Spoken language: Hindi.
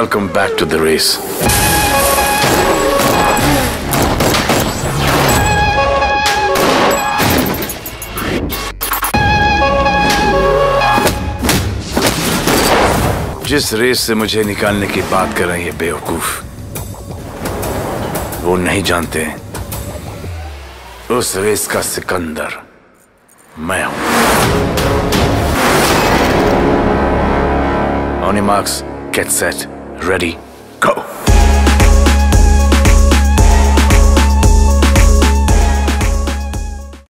Welcome back to the race. जिस रेस से मुझे निकालने की बात कर रहे हैं ये बेवकूफ, वो नहीं जानते उस रेस का सिकंदर मैं हूं। On your marks, get set, ready.